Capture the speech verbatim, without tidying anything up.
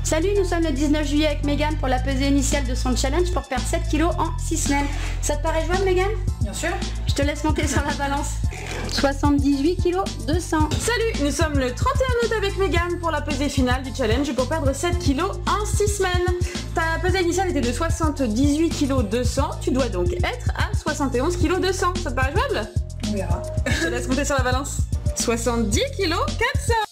Salut, nous sommes le dix-neuf juillet avec Megan pour la pesée initiale de son challenge pour perdre sept kilos en six semaines. Ça te paraît jouable, Megan? Bien sûr. Je te laisse monter sur la balance. soixante-dix-huit kilos deux cents. Salut, nous sommes le trente et un août avec Megan pour la pesée finale du challenge pour perdre sept kilos en six semaines. Ta pesée initiale était de soixante-dix-huit kilos deux cents, tu dois donc être à soixante et onze kilos deux cents. Ça te paraît jouable? On verra. Je te laisse monter sur la balance. soixante-dix kilos quatre cents.